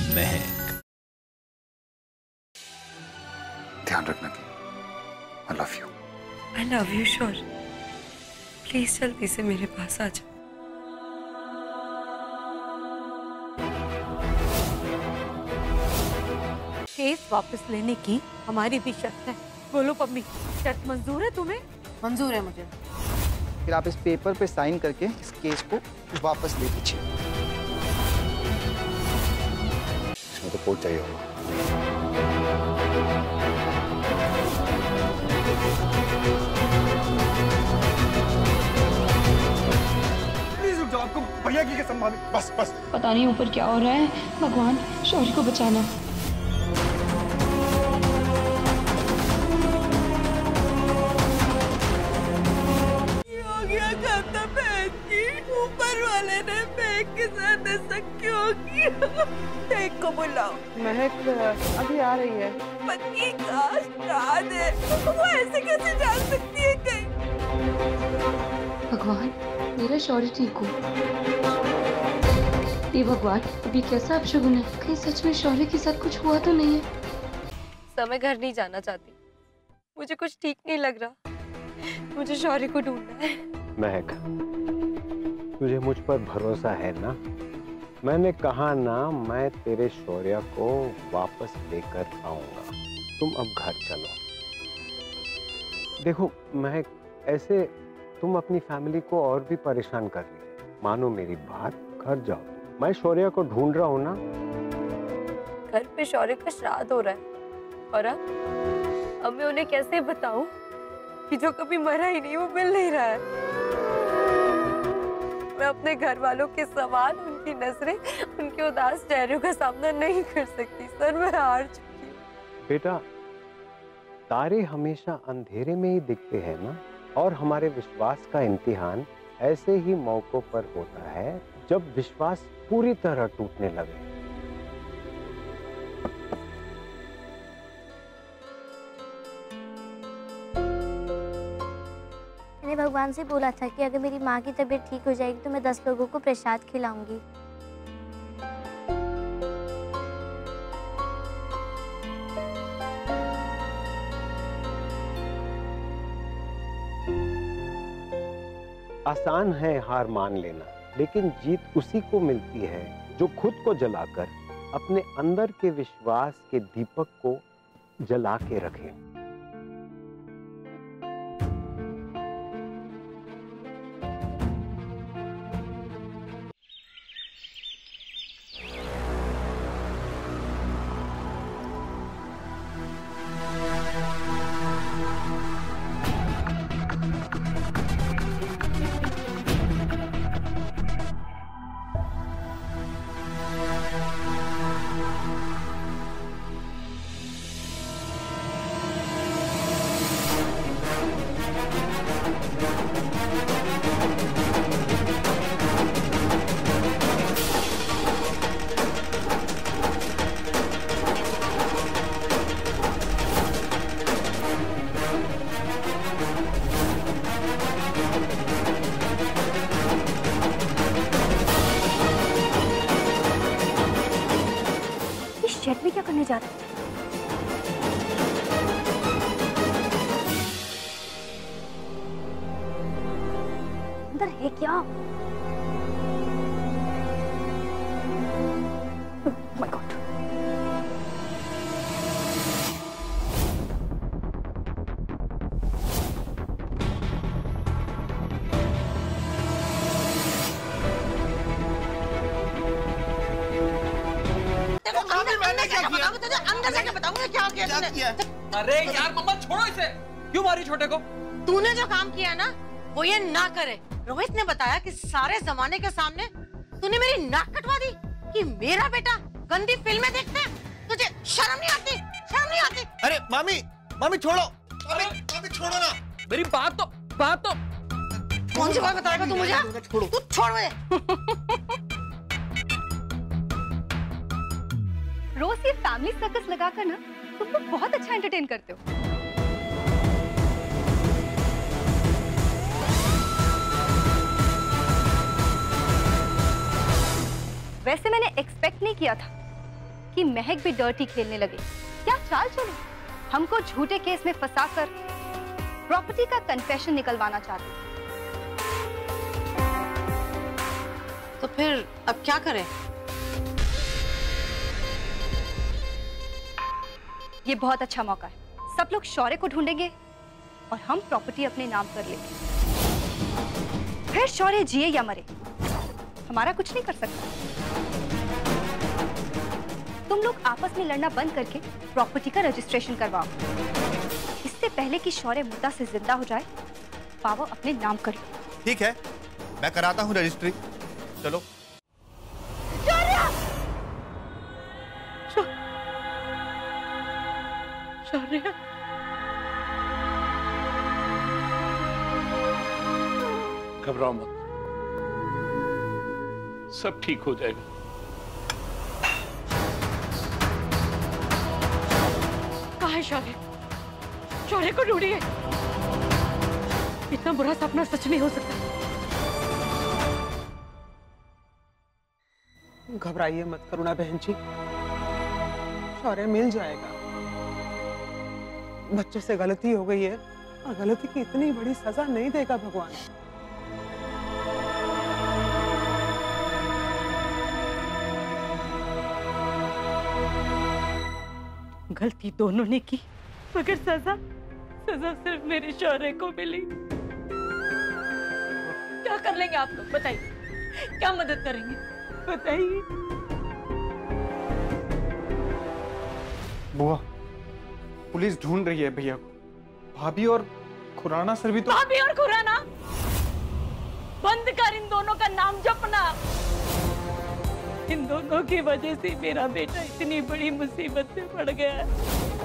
महक। ध्यान रखना कि I love you। I love you, sure. Please जल्दी से मेरे पास आ जाओ। केस वापस लेने की हमारी भी शर्त है। बोलो पम्मी, शर्त मंजूर है तुम्हें? मंजूर है मुझे। फिर आप इस पेपर पे साइन करके इस केस को वापस ले लीजिए। इसमें तो कोर्ट चाहिए होगा। प्लीज रुक जाओ, आपको भैया की कसम मालूम। बस बस। पता नहीं ऊपर क्या हो रहा है। भगवान शौर्य को बचाना। ऊपर वाले ने महक के साथ ऐसा क्यों किया? महक को बुलाओ। महक अभी आ रही है। पति का श्राद्ध है, वो ऐसे कैसे जा सकती है कहीं? भगवान मेरा शौर्य ठीक हो। हे भगवान अभी कैसा अपशगुन है? कहीं सच में शौर्य के साथ कुछ हुआ तो नहीं है? मैं घर नहीं जाना चाहती। मुझे कुछ ठीक नहीं लग रहा। मुझे शौर्य को ढूंढना है। महक तुझे मुझ पर भरोसा है ना? मैंने कहा ना मैं तेरे शौर्य को वापस लेकर आऊंगा। तुम अब घर चलो। देखो महक ऐसे तुम अपनी फैमिली को और भी परेशान कर रही है। मानो मेरी बात, घर जाओ। मैं शौर्य को ढूंढ रहा हूँ ना। घर पे शौर्य का श्राद्ध हो रहा है और अब मैं उन्हें कैसे बताऊं कि जो कभी मरा ही नहीं वो मिल नहीं रहा है। मैं अपने घर वालों के सवाल, उनकी नजरें, उनके उदास चेहरों का सामना नहीं कर सकती। सर मैं हार चुकी हूँ। बेटा तारे हमेशा अंधेरे में ही दिखते हैं ना, और हमारे विश्वास का इम्तिहान ऐसे ही मौकों पर होता है जब विश्वास पूरी तरह टूटने लगे। मैंने भगवान से बोला था कि अगर मेरी माँ की तबीयत ठीक हो जाएगी तो मैं 10 लोगों को प्रसाद खिलाऊंगी। आसान है हार मान लेना, लेकिन जीत उसी को मिलती है जो खुद को जलाकर अपने अंदर के विश्वास के दीपक को जला के रखे। शेड में क्या करने जा रहे हैं? अंदर है क्या? My god. अंदर जाके बताऊंगा क्या किया तूने। अरे यार मम्मा छोड़ो इसे। क्यों मारी छोटे को? तूने जो काम किया ना वो ये ना करे। रोहित ने बताया कि सारे जमाने के सामने तूने मेरी नाक कटवा दी कि मेरा बेटा गंदी फिल्में देखता है। तुझे शर्म नहीं आती? शर्म नहीं आती? अरे मामी मामी छोड़ो। मामी छोड़ो ना। मेरी बात तो कौन सी बात बताएगा तू मुझे? छोड़ो। तू छोड़ मुझे। रोज ये फैमिली सर्कस लगाकर ना तुम लोग बहुत अच्छा एंटरटेन करते हो। वैसे मैंने एक्सपेक्ट नहीं किया था कि महक भी डर्टी खेलने लगे। क्या चाल चलो, हमको झूठे केस में फंसाकर प्रॉपर्टी का कन्फेशन निकलवाना चाहते हैं। तो फिर अब क्या करें? ये बहुत अच्छा मौका है। सब लोग शौर्य को ढूंढेंगे और हम प्रॉपर्टी अपने नाम कर लेंगे। फिर शौर्य जिए या मरे, हमारा कुछ नहीं कर सकता। तुम लोग आपस में लड़ना बंद करके प्रॉपर्टी का रजिस्ट्रेशन करवाओ। इससे पहले कि शौर्य मुद्दा से जिंदा हो जाए, पावर अपने नाम कर लो। ठीक है, मैं कराता हूँ रजिस्ट्री। चलो। शौर्य, घबराओ मत, सब ठीक हो जाएगा। कहाँ है शौर्य? शौर्य को ढूंढिए। इतना बुरा सपना सच नहीं हो सकता। घबराइए मत करुणा बहन जी, शौर्य मिल जाएगा। बच्चे से गलती हो गई है और गलती की इतनी बड़ी सजा नहीं देगा भगवान। गलती दोनों ने की, मगर सजा सिर्फ मेरे शौर्य को मिली। क्या कर लेंगे आप लोग बताइए? क्या मदद करेंगे बताइए? बुआ, पुलिस ढूंढ रही है भैया को। भाभी और खुराना सर भी तो। भाभी और खुराना? बंद कर इन दोनों का नाम जपना। इन दोनों की वजह से मेरा बेटा इतनी बड़ी मुसीबत में पड़ गया है।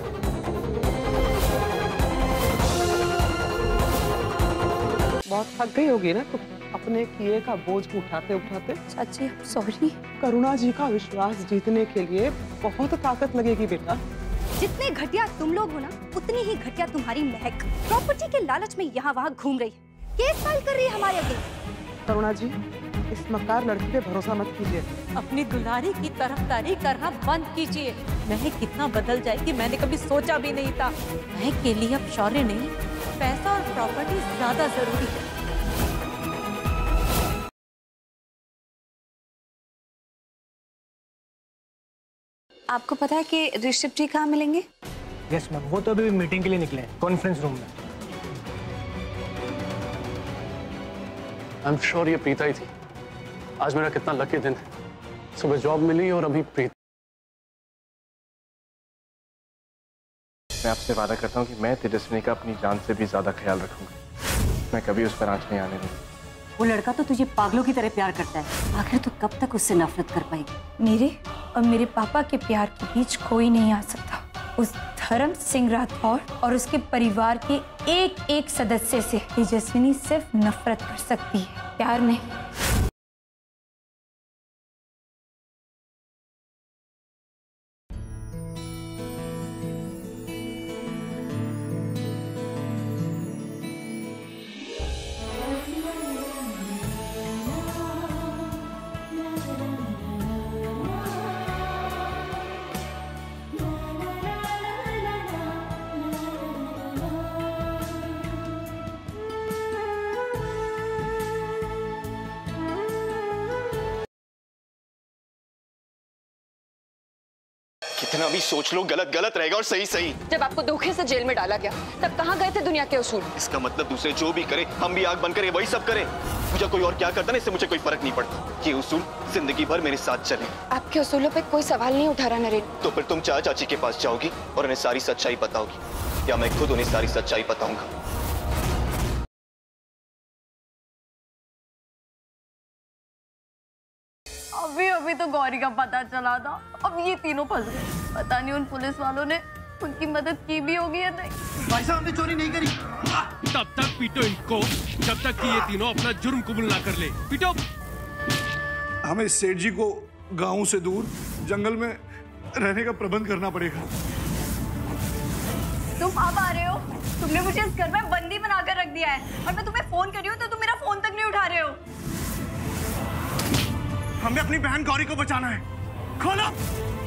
बहुत थक गई होगी ना तुम अपने किए का बोझ उठाते उठाते। चाची सॉरी। करुणा जी का विश्वास जीतने के लिए बहुत ताकत लगेगी बेटा। जितने घटिया तुम लोग हो ना, उतनी ही घटिया तुम्हारी महक। प्रॉपर्टी के लालच में यहाँ वहाँ घूम रही है, केस फाइल कर रही है हमारे अगेंस्ट। करुणा जी, इस मक्कार लड़की पे भरोसा मत कीजिए। अपनी दुलारी की तरफदारी करना बंद कीजिए। महक कितना बदल जाएगी मैंने कभी सोचा भी नहीं था। महक के लिए अब शौर्य नहीं, पैसा और प्रॉपर्टी ज्यादा जरूरी है। आपको पता है कि ऋषभ जी कहाँ मिलेंगे? यस मैम, वो तो अभी मीटिंग के लिए निकले हैं कॉन्फ्रेंस रूम में। आई एम श्योर ये प्रीता ही थी। आज मेरा कितना लकी दिन है, सुबह जॉब मिली और अभी प्रीता। मैं आपसे वादा करता हूँ कि मैं तेजस्विनी का अपनी जान से भी ज्यादा ख्याल रखूंगा। मैं कभी उस पर आंच नहीं आने दूंगा। वो लड़का तो तुझे पागलों की तरह प्यार करता है, आखिर तू कब तक उससे नफरत कर पाएगी? मेरे और मेरे पापा के प्यार के बीच कोई नहीं आ सकता। उस धर्म सिंह राठौर और उसके परिवार के एक एक सदस्य से तेजस्विनी सिर्फ नफरत कर सकती है, प्यार नहीं। कितना भी सोच लो, गलत गलत रहेगा और सही सही। जब आपको धोखे से जेल में डाला गया तब कहाँ गए थे दुनिया के उसूल? इसका मतलब दूसरे जो भी करे, हम भी आग बंद करे, वही सब करे। मुझे कोई और क्या करता ना, इससे मुझे कोई फर्क नहीं पड़ता। ये उसूल जिंदगी भर मेरे साथ चले। आपके उसूलों पे कोई सवाल नहीं उठा रहा नरेन। तो फिर तुम चाची के पास जाओगी और उन्हें सारी सच्चाई बताओगी, या मैं खुद उन्हें सारी सच्चाई बताऊंगा? अभी तो गौरी का पता चला था, अब ये तीनों फंस गए। पता नहीं उन पुलिस वालों ने उनकी मदद की भी होगी या नहीं। भाई साहब, हमने चोरी नहीं करी। तब तक पीटो इनको जब तक कि ये तीनों अपना जुर्म कबूल ना कर ले। पीटो। हमें सेठ जी को गांव से दूर जंगल में रहने का प्रबंध करना पड़ेगा। तुम अब आ रहे हो? तुमने मुझे इस घर में बंदी बनाकर रख दिया है और मैं तुम्हें फोन कर रही हूँ तो तुम मेरा फोन तक नहीं उठा रहे हो। हमें अपनी बहन गौरी को बचाना है। खोलो।